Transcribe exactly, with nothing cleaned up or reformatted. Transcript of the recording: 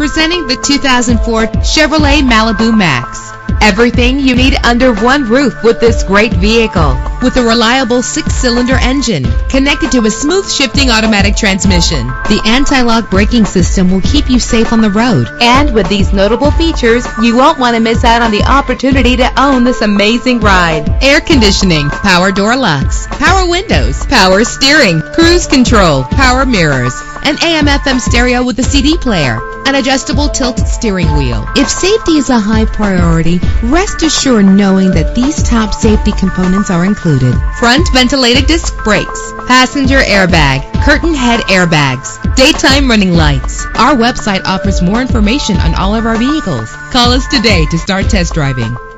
Presenting the two thousand four Chevrolet Malibu Maxx. Everything you need under one roof with this great vehicle. With a reliable six-cylinder engine connected to a smooth shifting automatic transmission, the anti-lock braking system will keep you safe on the road. And with these notable features, you won't want to miss out on the opportunity to own this amazing ride. Air conditioning, power door locks, power windows, power steering, cruise control, power mirrors, an A M F M stereo with a C D player, an adjustable tilt steering wheel. If safety is a high priority, rest assured knowing that these top safety components are included. Front ventilated disc brakes, passenger airbag, curtain head airbags, daytime running lights. Our website offers more information on all of our vehicles. Call us today to start test driving.